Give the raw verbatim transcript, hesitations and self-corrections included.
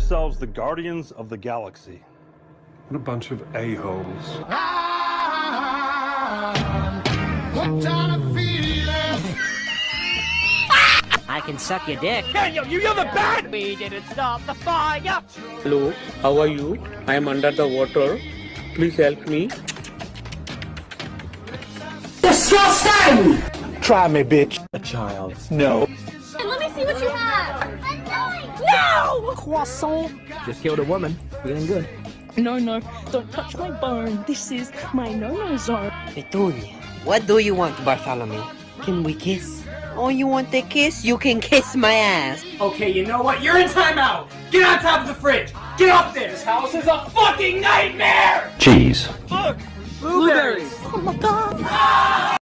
themselves the Guardians of the Galaxy. What a bunch of a-holes. I can suck your dick. Daniel, you, you're the bad! We didn't stop the fire! Hello, how are you? I am under the water. Please help me. Disgusting! Try me, bitch. A child. No. Let me see what you have. No! Croissant. Just killed a woman. Feeling good. No, no, don't touch my bone. This is my no-no zone. Petunia. What do you want, Bartholomew? Can we kiss? Oh, you want the kiss? You can kiss my ass. Okay, you know what? You're in timeout! Get on top of the fridge! Get up there! This house is a fucking nightmare! Cheese. Look! Blueberries! Oh my god.